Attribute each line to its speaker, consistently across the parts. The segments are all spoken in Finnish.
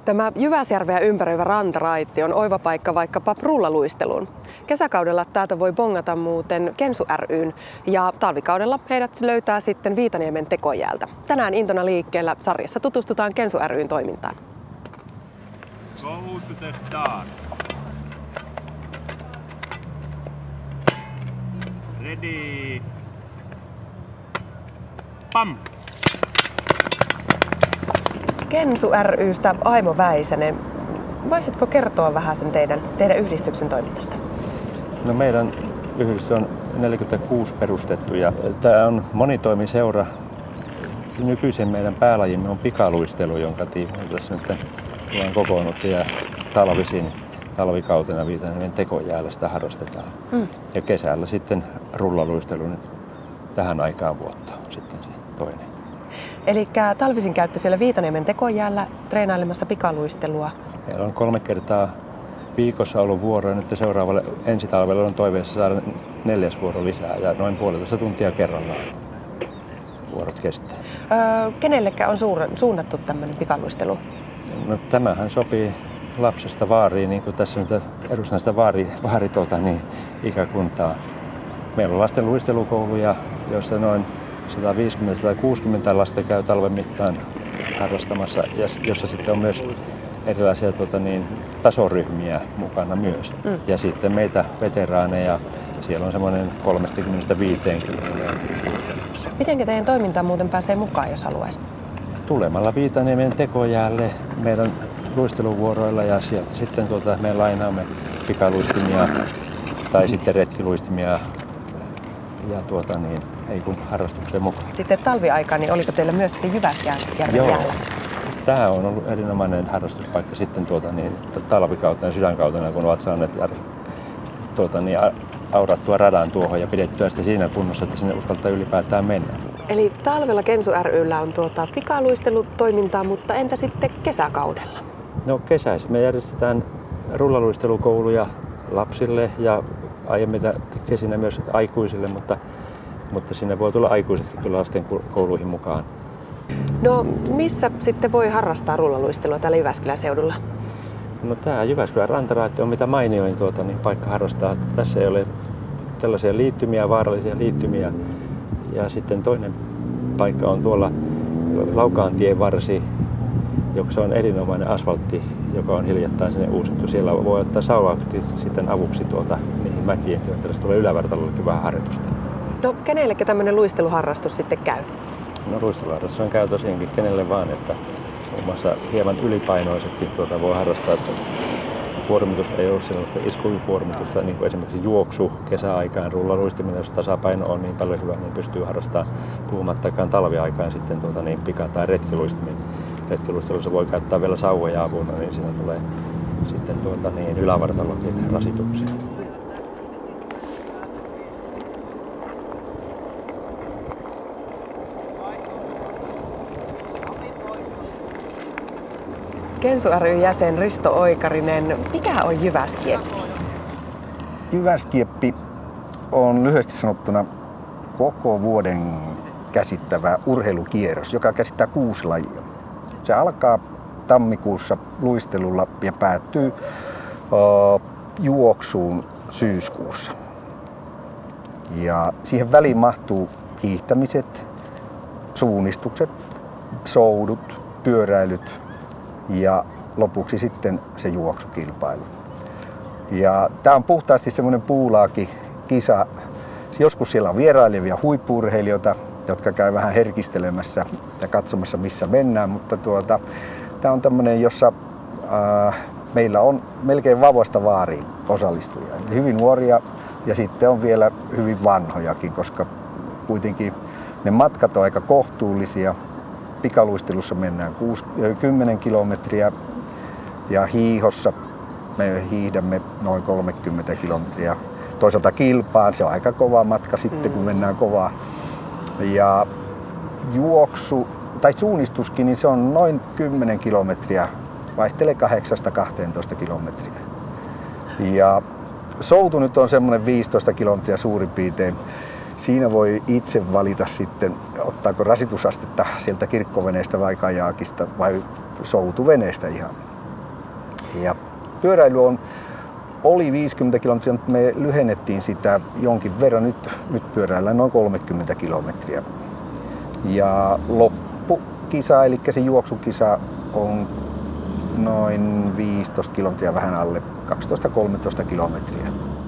Speaker 1: Tämä Jyväsjärveä ympäröivä rantaraitti on oiva paikka vaikkapa rullaluisteluun. Kesäkaudella täältä voi bongata muuten Kensu ry:n ja talvikaudella heidät löytää sitten Viitaniemen Tekojäältä. Tänään Intona liikkeellä sarjassa tutustutaan Kensu ry:n toimintaan.
Speaker 2: Go to the start. Ready. Pam!
Speaker 1: Kensu ry:stä Aimo Väisänen. Voisitko kertoa vähän sen teidän yhdistyksen toiminnasta?
Speaker 3: No meidän yhdistys on 46 perustettu ja tämä on monitoimiseura. Nykyisin meidän päälajimme on pikaluistelu, jonka tiimoilta tässä nyt ollaan kokoonnut ja talvikautena Viitaniemen Tekojäällä sitä harrastetaan. Ja kesällä sitten rullaluistelu nyt tähän aikaan vuotta on sitten se toinen.
Speaker 1: Eli talvisin käytte siellä Viitaniemen Tekojäällä treenailemassa pikaluistelua.
Speaker 3: Meillä on 3 kertaa viikossa ollut vuoro ja nyt seuraavalle ensi talvella on toiveessa saada 4. vuoro lisää ja noin 1,5 tuntia kerrallaan vuorot kestää.
Speaker 1: Kenellekä on suunnattu tämmöinen pikaluistelu?
Speaker 3: No, tämähän sopii lapsesta vaariin, niin kuin tässä nyt edustan sitä niin ikäkuntaa. Meillä on lasten luistelukouluja, joissa noin 150-160 lasta käy talven mittaan harrastamassa, ja jossa sitten on myös erilaisia tasoryhmiä mukana myös. Ja sitten meitä veteraaneja, siellä on semmoinen 30-50.
Speaker 1: Miten teidän toimintaan muuten pääsee mukaan, jos haluaisi?
Speaker 3: Tulemalla Viitaniemen Tekojäälle meidän luisteluvuoroilla ja sieltä sitten me lainaamme pikaluistimia tai sitten retkiluistimia ja ei kun harrastukseen mukaan.
Speaker 1: Sitten talviaikaan, niin oliko teillä myös Jyväsjärven jäällä?
Speaker 3: Tämä on ollut erinomainen harrastuspaikka sitten talvikautena ja sydänkautena, kun ovat saaneet aurattua radan tuohon ja pidettyä sitä siinä kunnossa, että sinne uskaltaa ylipäätään mennä.
Speaker 1: Eli talvella Kensu ry:llä on pikaluistelutoimintaa, mutta entä sitten kesäkaudella?
Speaker 3: No kesäisin me järjestetään rullaluistelukouluja lapsille ja aiemmin kesinä myös aikuisille, mutta sinne voi tulla aikuisetkin kyllä lasten kouluihin mukaan.
Speaker 1: No missä sitten voi harrastaa rullaluistelua täällä Jyväskylän seudulla?
Speaker 3: No tämä Jyväskylän rantaraitti on mitä mainioin paikka harrastaa. Tässä ei ole tällaisia liittymiä, vaarallisia liittymiä. Ja sitten toinen paikka on tuolla Laukaantien varsi, joka on erinomainen asfaltti, joka on hiljattain sinne uusittu. Siellä voi ottaa sauvauksesti sitten avuksi niihin mäkiin, joita tässä tulee ylävertalollekin vähän harjoitusta.
Speaker 1: No kenellekä tämmöinen luisteluharrastus sitten käy?
Speaker 3: No luisteluharrastus on käy tosiaankin kenelle vaan, että muun muassa hieman ylipainoisetkin voi harrastaa. Kuormitus ei ole sellaista iskukuormitusta, niin kuin esimerkiksi juoksu kesäaikaan, rullaluistiminen, jos tasapaino on niin paljon hyvä, niin pystyy harrastamaan puhumattakaan talviaikaan sitten pika- tai retkiluistimin. Retkiluistelussa voi käyttää vielä sauvoja avuna, niin siinä tulee sitten ylävartalokin rasituksia.
Speaker 1: Kensu ry:n jäsen Risto Oikarinen, mikä on jyväskieppi?
Speaker 4: Jyväskieppi on lyhyesti sanottuna koko vuoden käsittävä urheilukierros, joka käsittää 6 lajia. Se alkaa tammikuussa luistelulla ja päättyy juoksuun syyskuussa. Ja siihen väliin mahtuu hiihtämiset, suunnistukset, soudut, pyöräilyt ja lopuksi sitten se juoksukilpailu. Ja tämä on puhtaasti semmoinen puulaaki-kisa. Joskus siellä on vierailevia huippu-urheilijoita, jotka käy vähän herkistelemässä ja katsomassa missä mennään, mutta tämä on tämmöinen, jossa meillä on melkein vauvasta vaariin osallistujia. Eli hyvin nuoria ja sitten on vielä hyvin vanhojakin, koska kuitenkin ne matkat on aika kohtuullisia. Pikaluistelussa mennään 10 kilometriä ja hiihossa me hiihdämme noin 30 kilometriä. Toisaalta kilpaan, se on aika kova matka sitten kun mennään kovaa. Ja juoksu tai suunnistuskin, niin se on noin 10 kilometriä, vaihtelee 8-12 kilometriä. Ja soutu nyt on semmoinen 15 kilometriä suurin piirtein. Siinä voi itse valita sitten, ottaako rasitusastetta sieltä kirkkoveneestä vai kajaakista vai soutuveneestä ihan. Ja pyöräily oli 50 kilometriä, mutta me lyhennettiin sitä jonkin verran. Nyt pyöräillään noin 30 kilometriä. Ja loppukisa, eli se juoksukisa on noin 15 kilometriä, vähän alle 12-13 kilometriä.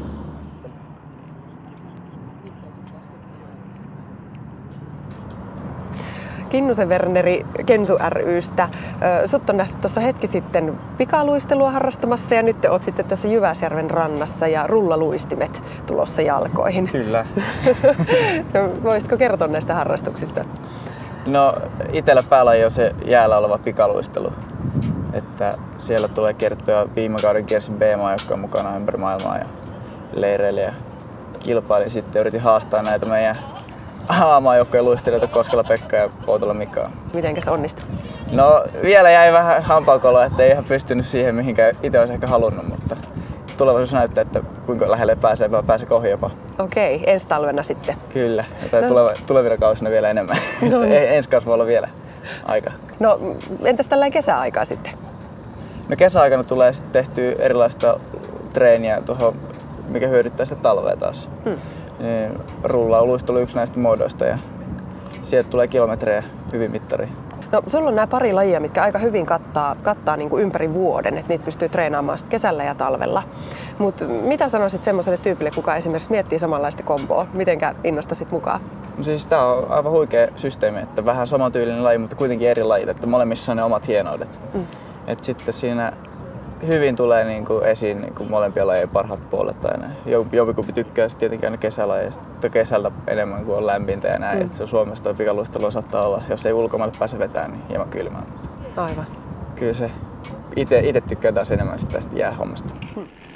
Speaker 1: Kinnusen Werneri Kensu ry:stä. Sut on nähty tuossa hetki sitten pikaluistelua harrastamassa ja nyt te oot sitten tässä Jyväsjärven rannassa ja rullaluistimet tulossa jalkoihin.
Speaker 5: Kyllä.
Speaker 1: No, voisitko kertoa näistä harrastuksista?
Speaker 5: No itellä päälaji on se jäällä oleva pikaluistelu. Että siellä tulee kierrettyä viime kauden kiersin B-maajoukkojen mukana ympäri maailmaa ja leireille ja kilpailin sitten. Yritin haastaa näitä meidän A-maajoukkojen luistelijoita Koskela Pekka ja Poutola Mika.
Speaker 1: Mitenkäs onnistui?
Speaker 5: No vielä jäi vähän hampaankoloa, ettei ihan pystynyt siihen mihinkä itse olisi ehkä halunnut, mutta tulevaisuus näyttää, että kuinka lähelle pääsee, vai pääseekö ohi jopa.
Speaker 1: Okei, ensi talvena sitten.
Speaker 5: Kyllä, tai tulevina kausina vielä enemmän. No. Ensi kausi voi olla vielä aika.
Speaker 1: No entäs tällainen kesäaikaa sitten?
Speaker 5: No kesäaikana tulee sitten tehtyä erilaista treeniä tuohon, mikä hyödyttää sitä talvea taas. Rullaluistelu on yksi näistä muodoista ja sieltä tulee kilometrejä hyvin mittariin.
Speaker 1: No sulla on nämä pari lajia, mitkä aika hyvin kattaa niin kuin ympäri vuoden, että niitä pystyy treenaamaan kesällä ja talvella. Mutta mitä sanoisit semmoiselle tyypille, kuka esimerkiksi miettii samanlaista komboa? Mitenkä innostasit mukaan?
Speaker 5: No siis tämä on aivan huikea systeemi, että vähän samantyylinen laji, mutta kuitenkin eri lajit, että molemmissa on ne omat hienoudet. Et sitten siinä hyvin tulee niinku esiin niinku molempia lajien parhaat puolet aina. Jompikumpi tykkää tietenkin aina kesälajeista, kesällä enemmän kuin on lämmintä ja näin. Et se Suomessa tuo pikaluistelu saattaa olla, jos ei ulkomaille pääse vetämään, niin hieman kylmää.
Speaker 1: Aivan.
Speaker 5: Kyllä se itse tykkää taas enemmän tästä jäähommasta.